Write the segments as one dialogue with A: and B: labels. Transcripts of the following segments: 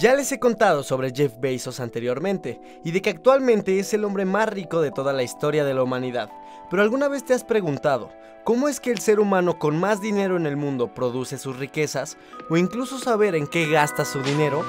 A: Ya les he contado sobre Jeff Bezos anteriormente, y de que actualmente es el hombre más rico de toda la historia de la humanidad. Pero ¿alguna vez te has preguntado cómo es que el ser humano con más dinero en el mundo produce sus riquezas, o incluso saber en qué gasta su dinero?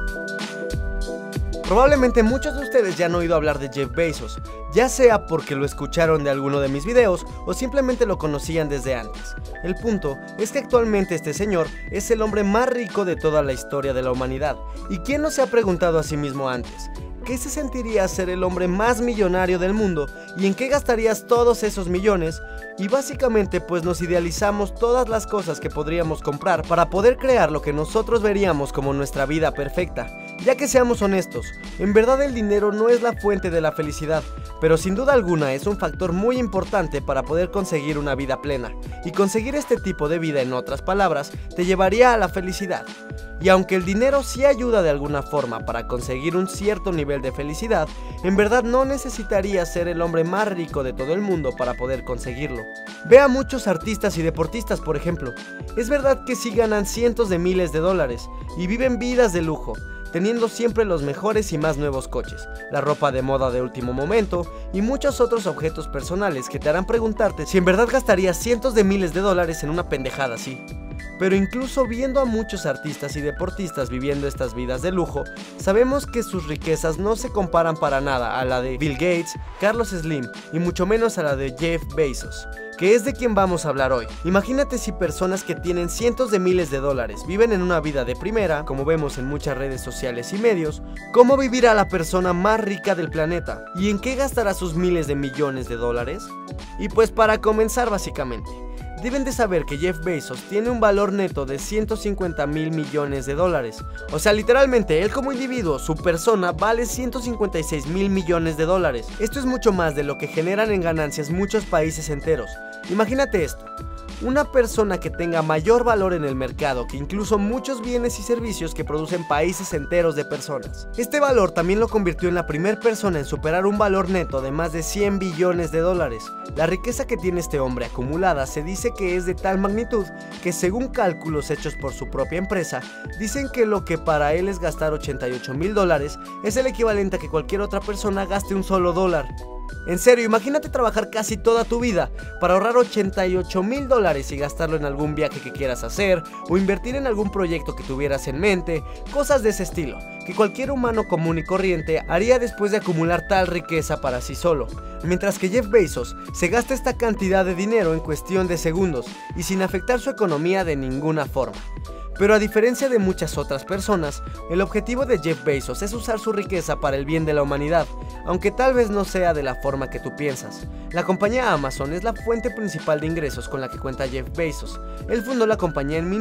A: Probablemente muchos de ustedes ya han oído hablar de Jeff Bezos, ya sea porque lo escucharon de alguno de mis videos o simplemente lo conocían desde antes. El punto es que actualmente este señor es el hombre más rico de toda la historia de la humanidad. ¿Y quién no se ha preguntado a sí mismo antes? ¿Qué se sentiría ser el hombre más millonario del mundo y en qué gastarías todos esos millones? Y básicamente pues nos idealizamos todas las cosas que podríamos comprar para poder crear lo que nosotros veríamos como nuestra vida perfecta. Ya que seamos honestos, en verdad el dinero no es la fuente de la felicidad, pero sin duda alguna es un factor muy importante para poder conseguir una vida plena. Y conseguir este tipo de vida, en otras palabras, te llevaría a la felicidad. Y aunque el dinero sí ayuda de alguna forma para conseguir un cierto nivel de felicidad, en verdad no necesitarías ser el hombre más rico de todo el mundo para poder conseguirlo. Ve a muchos artistas y deportistas, por ejemplo. Es verdad que sí ganan cientos de miles de dólares y viven vidas de lujo, teniendo siempre los mejores y más nuevos coches, la ropa de moda de último momento y muchos otros objetos personales que te harán preguntarte si en verdad gastarías cientos de miles de dólares en una pendejada así. Pero incluso viendo a muchos artistas y deportistas viviendo estas vidas de lujo, sabemos que sus riquezas no se comparan para nada a la de Bill Gates, Carlos Slim y mucho menos a la de Jeff Bezos, que es de quien vamos a hablar hoy. Imagínate si personas que tienen cientos de miles de dólares viven en una vida de primera, como vemos en muchas redes sociales y medios. ¿Cómo vivirá la persona más rica del planeta? ¿Y en qué gastará sus miles de millones de dólares? Y pues para comenzar básicamente, deben de saber que Jeff Bezos tiene un valor neto de 150 mil millones de dólares. O sea, literalmente, él como individuo, su persona, vale 156 mil millones de dólares. Esto es mucho más de lo que generan en ganancias muchos países enteros. Imagínate esto. Una persona que tenga mayor valor en el mercado que incluso muchos bienes y servicios que producen países enteros de personas. Este valor también lo convirtió en la primera persona en superar un valor neto de más de 100 billones de dólares. La riqueza que tiene este hombre acumulada se dice que es de tal magnitud que, según cálculos hechos por su propia empresa, dicen que lo que para él es gastar 88 mil dólares es el equivalente a que cualquier otra persona gaste un solo dólar. En serio, imagínate trabajar casi toda tu vida para ahorrar 88 mil dólares y gastarlo en algún viaje que quieras hacer o invertir en algún proyecto que tuvieras en mente, cosas de ese estilo, que cualquier humano común y corriente haría después de acumular tal riqueza para sí solo. Mientras que Jeff Bezos se gasta esta cantidad de dinero en cuestión de segundos y sin afectar su economía de ninguna forma. Pero a diferencia de muchas otras personas, el objetivo de Jeff Bezos es usar su riqueza para el bien de la humanidad, aunque tal vez no sea de la forma que tú piensas. La compañía Amazon es la fuente principal de ingresos con la que cuenta Jeff Bezos. Él fundó la compañía en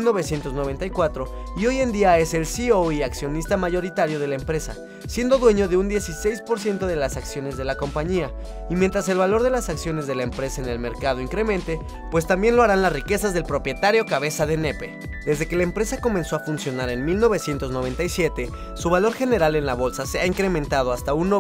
A: 1994 y hoy en día es el CEO y accionista mayoritario de la empresa, siendo dueño de un 16% de las acciones de la compañía. Y mientras el valor de las acciones de la empresa en el mercado incremente, pues también lo harán las riquezas del propietario cabeza de nepe. Desde que la empresa comenzó a funcionar en 1997, su valor general en la bolsa se ha incrementado hasta un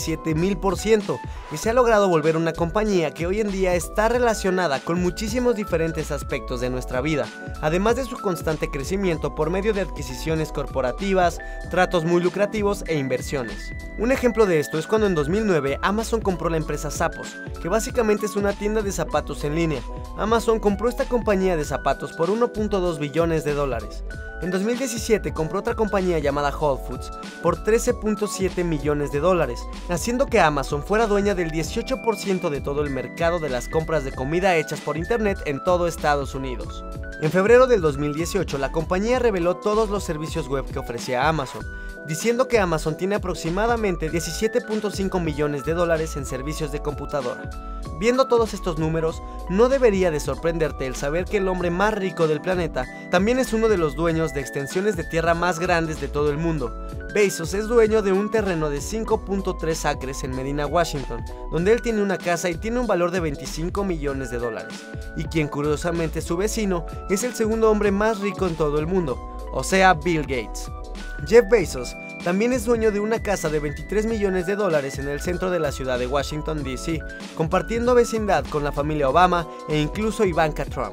A: 97,000% y se ha logrado volver una compañía que hoy en día está relacionada con muchísimos diferentes aspectos de nuestra vida, además de su constante crecimiento por medio de adquisiciones corporativas, tratos muy lucrativos e inversiones. Un ejemplo de esto es cuando en 2009 Amazon compró la empresa Zappos, que básicamente es una tienda de zapatos en línea. Amazon compró esta compañía de zapatos por 1.2 billones de dólares. En 2017 compró otra compañía llamada Whole Foods por 13.7 millones de dólares, haciendo que Amazon fuera dueña del 18% de todo el mercado de las compras de comida hechas por internet en todo Estados Unidos. En febrero del 2018 la compañía reveló todos los servicios web que ofrecía Amazon, diciendo que Amazon tiene aproximadamente 17.5 millones de dólares en servicios de computadora. Viendo todos estos números, no debería de sorprenderte el saber que el hombre más rico del planeta también es uno de los dueños de extensiones de tierra más grandes de todo el mundo. Bezos es dueño de un terreno de 5.3 acres en Medina, Washington, donde él tiene una casa y tiene un valor de 25 millones de dólares, y quien curiosamente su vecino es el segundo hombre más rico en todo el mundo, o sea Bill Gates. Jeff Bezos también es dueño de una casa de 23 millones de dólares en el centro de la ciudad de Washington, D.C., compartiendo vecindad con la familia Obama e incluso Ivanka Trump.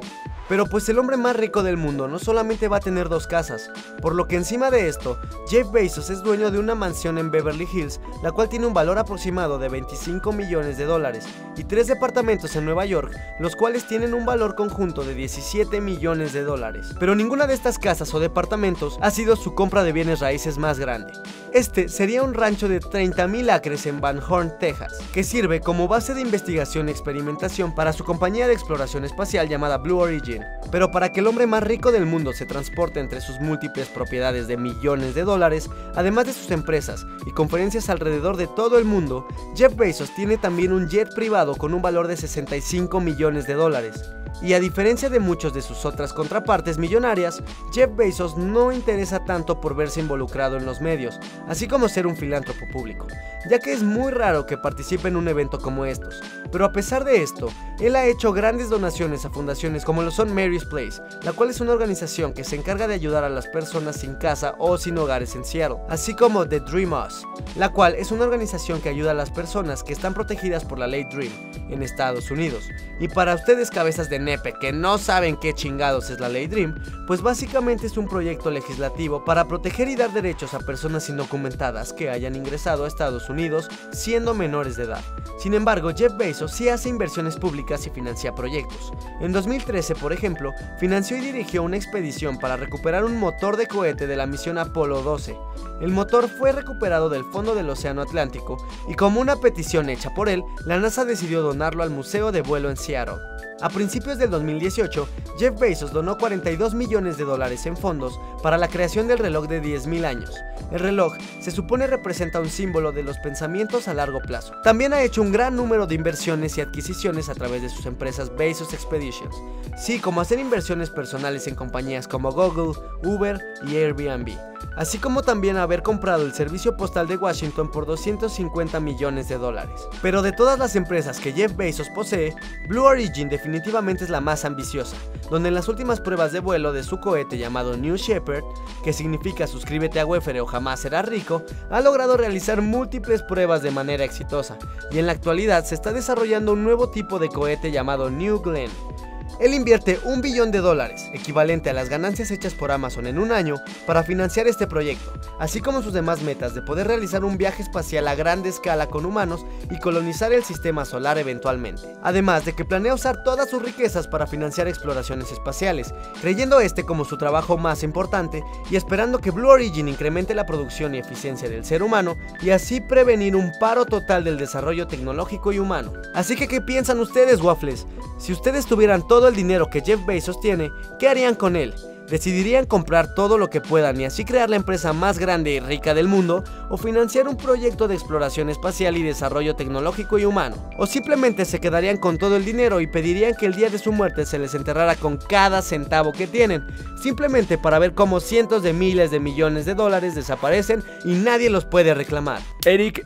A: Pero pues el hombre más rico del mundo no solamente va a tener 2 casas, por lo que encima de esto, Jeff Bezos es dueño de una mansión en Beverly Hills, la cual tiene un valor aproximado de 25 millones de dólares, y 3 departamentos en Nueva York, los cuales tienen un valor conjunto de 17 millones de dólares. Pero ninguna de estas casas o departamentos ha sido su compra de bienes raíces más grande. Este sería un rancho de 30,000 acres en Van Horn, Texas, que sirve como base de investigación y experimentación para su compañía de exploración espacial llamada Blue Origin. Pero para que el hombre más rico del mundo se transporte entre sus múltiples propiedades de millones de dólares, además de sus empresas y conferencias alrededor de todo el mundo, Jeff Bezos tiene también un jet privado con un valor de 65 millones de dólares. Y a diferencia de muchos de sus otras contrapartes millonarias, Jeff Bezos no interesa tanto por verse involucrado en los medios, así como ser un filántropo público, ya que es muy raro que participe en un evento como estos. Pero a pesar de esto, él ha hecho grandes donaciones a fundaciones como lo son Mary's Place, la cual es una organización que se encarga de ayudar a las personas sin casa o sin hogares en Seattle, así como The Dream Us, la cual es una organización que ayuda a las personas que están protegidas por la ley Dream en Estados Unidos. Y para ustedes cabezas de nepe que no saben qué chingados es la ley Dream, pues básicamente es un proyecto legislativo para proteger y dar derechos a personas indocumentadas que hayan ingresado a Estados Unidos siendo menores de edad. Sin embargo, Jeff Bezos sí hace inversiones públicas y financia proyectos. En 2013, por ejemplo, financió y dirigió una expedición para recuperar un motor de cohete de la misión Apolo 12. El motor fue recuperado del fondo del Océano Atlántico y como una petición hecha por él, la NASA decidió donarlo al Museo de Vuelo en Seattle. A principios del 2018, Jeff Bezos donó 42 millones de dólares en fondos para la creación del reloj de 10,000 años. El reloj se supone representa un símbolo de los pensamientos a largo plazo. También ha hecho un gran número de inversiones y adquisiciones a través de sus empresas Bezos Expeditions, sí como hacer inversiones personales en compañías como Google, Uber y Airbnb, así como también haber comprado el servicio postal de Washington por 250 millones de dólares. Pero de todas las empresas que Jeff Bezos posee, Blue Origin definitivamente es la más ambiciosa, donde en las últimas pruebas de vuelo de su cohete llamado New Shepard, que significa suscríbete a Wefere o jamás serás rico, ha logrado realizar múltiples pruebas de manera exitosa, y en la actualidad se está desarrollando un nuevo tipo de cohete llamado New Glenn. Él invierte $1 billón, equivalente a las ganancias hechas por Amazon en un año, para financiar este proyecto, así como sus demás metas de poder realizar un viaje espacial a gran escala con humanos y colonizar el sistema solar eventualmente. Además de que planea usar todas sus riquezas para financiar exploraciones espaciales, creyendo este como su trabajo más importante y esperando que Blue Origin incremente la producción y eficiencia del ser humano y así prevenir un paro total del desarrollo tecnológico y humano. Así que ¿qué piensan ustedes, waffles? Si ustedes tuvieran todo el dinero que Jeff Bezos tiene, ¿qué harían con él? ¿Decidirían comprar todo lo que puedan y así crear la empresa más grande y rica del mundo? ¿O financiar un proyecto de exploración espacial y desarrollo tecnológico y humano? ¿O simplemente se quedarían con todo el dinero y pedirían que el día de su muerte se les enterrara con cada centavo que tienen? Simplemente para ver cómo cientos de miles de millones de dólares desaparecen y nadie los puede reclamar.
B: Eric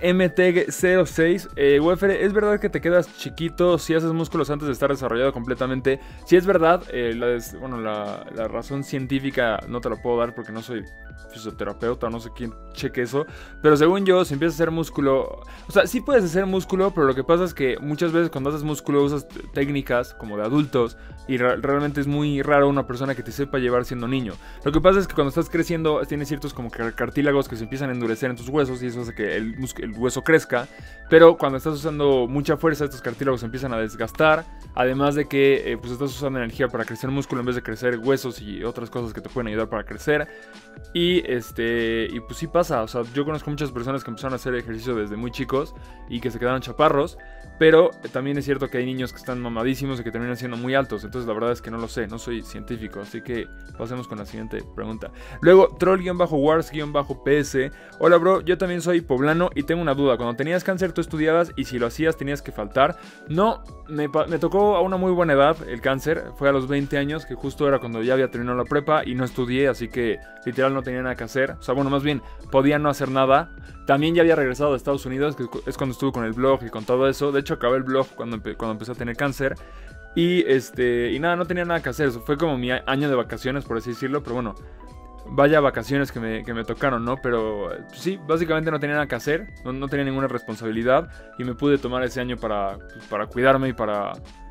B: MTG06, Wefere, ¿es verdad que te quedas chiquito si haces músculos antes de estar desarrollado completamente? Si es verdad, la razón científica no te la puedo dar porque no soy fisioterapeuta, no sé quién cheque eso, pero según yo, si empiezas a hacer músculo, o sea, sí puedes hacer músculo, pero lo que pasa es que muchas veces cuando haces músculo usas técnicas como de adultos y realmente es muy raro una persona que te sepa llevar siendo niño. Lo que pasa es que cuando estás creciendo tienes ciertos como cartílagos que se empiezan a endurecer en tus huesos y eso hace que el hueso crezca, pero cuando estás usando mucha fuerza estos cartílagos se empiezan a desgastar, además de que pues estás usando energía para crecer músculo en vez de crecer huesos y otras cosas que te pueden ayudar para crecer. Y pues sí pasa, o sea, yo conozco muchas personas que empezaron a hacer ejercicio desde muy chicos y que se quedaron chaparros, pero también es cierto que hay niños que están mamadísimos y que terminan siendo muy altos, entonces la verdad es que no lo sé, no soy científico, así que pasemos con la siguiente pregunta. Luego, troll-wars-ps, hola bro, yo también soy poblano y tengo una duda, cuando tenías cáncer tú estudiabas y si lo hacías tenías que faltar. No, me tocó a una muy buena edad el cáncer, fue a los 20 años, que justo era cuando ya había terminado la prepa y no estudié, así que literal no tenía nada que hacer, o sea, bueno, más bien podía no hacer nada. También ya había regresado a Estados Unidos, que es cuando estuve con el blog y con todo eso. De hecho acabé el blog cuando empecé a tener cáncer. Y nada, no tenía nada que hacer. Eso fue como mi año de vacaciones, por así decirlo. Pero bueno, vaya vacaciones que me tocaron, ¿no? Pero pues sí, básicamente no tenía nada que hacer. No tenía ninguna responsabilidad. Y me pude tomar ese año para cuidarme y para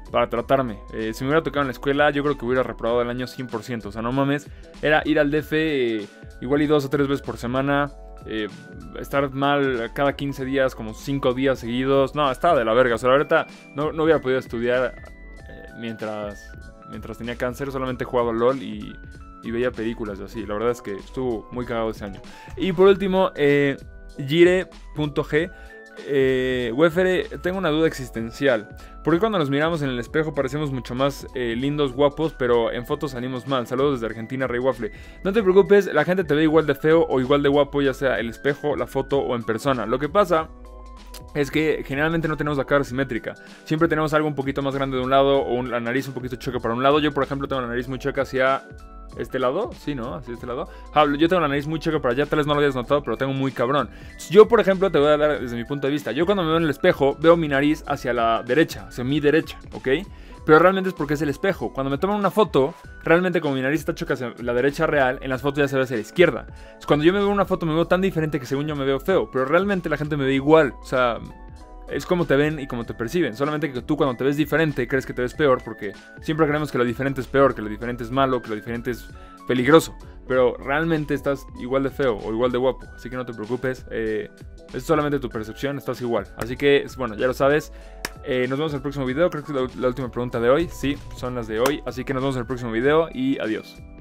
B: para tratarme. Si me hubiera tocado en la escuela, yo creo que hubiera reprobado el año 100%. O sea, no mames, era ir al DF igual y 2 o 3 veces por semana. Estar mal cada 15 días, como 5 días seguidos. No, estaba de la verga. O sea, la verdad, no hubiera podido estudiar mientras tenía cáncer. Solamente jugaba LOL y veía películas y así. La verdad es que estuvo muy cagado ese año. Y por último, Gire.g. Wefere, tengo una duda existencial. ¿Por qué cuando nos miramos en el espejo parecemos mucho más lindos, guapos, pero en fotos salimos mal? Saludos desde Argentina, Rey Waffle. No te preocupes, la gente te ve igual de feo o igual de guapo, ya sea el espejo, la foto o en persona. Lo que pasa es que generalmente no tenemos la cara simétrica. Siempre tenemos algo un poquito más grande de un lado o la nariz un poquito chueca para un lado. Yo, por ejemplo, tengo la nariz muy chueca hacia este lado. Sí, ¿no? Hacia este lado. Yo tengo la nariz muy chueca para allá. Tal vez no lo hayas notado, pero tengo muy cabrón. Yo, por ejemplo, te voy a dar desde mi punto de vista. Yo cuando me veo en el espejo, veo mi nariz hacia la derecha, hacia mi derecha, ¿ok? Pero realmente es porque es el espejo. Cuando me toman una foto, realmente como mi nariz está chueca hacia la derecha real, en las fotos ya se ve hacia la izquierda. Cuando yo me veo en una foto me veo tan diferente que según yo me veo feo. Pero realmente la gente me ve igual. O sea, es como te ven y como te perciben. Solamente que tú cuando te ves diferente crees que te ves peor, porque siempre creemos que lo diferente es peor, que lo diferente es malo, que lo diferente es peligroso. Pero realmente estás igual de feo o igual de guapo. Así que no te preocupes. Es solamente tu percepción, estás igual. Así que, bueno, ya lo sabes. Nos vemos en el próximo video. Creo que es la última pregunta de hoy. Sí, son las de hoy. Así que nos vemos en el próximo video y adiós.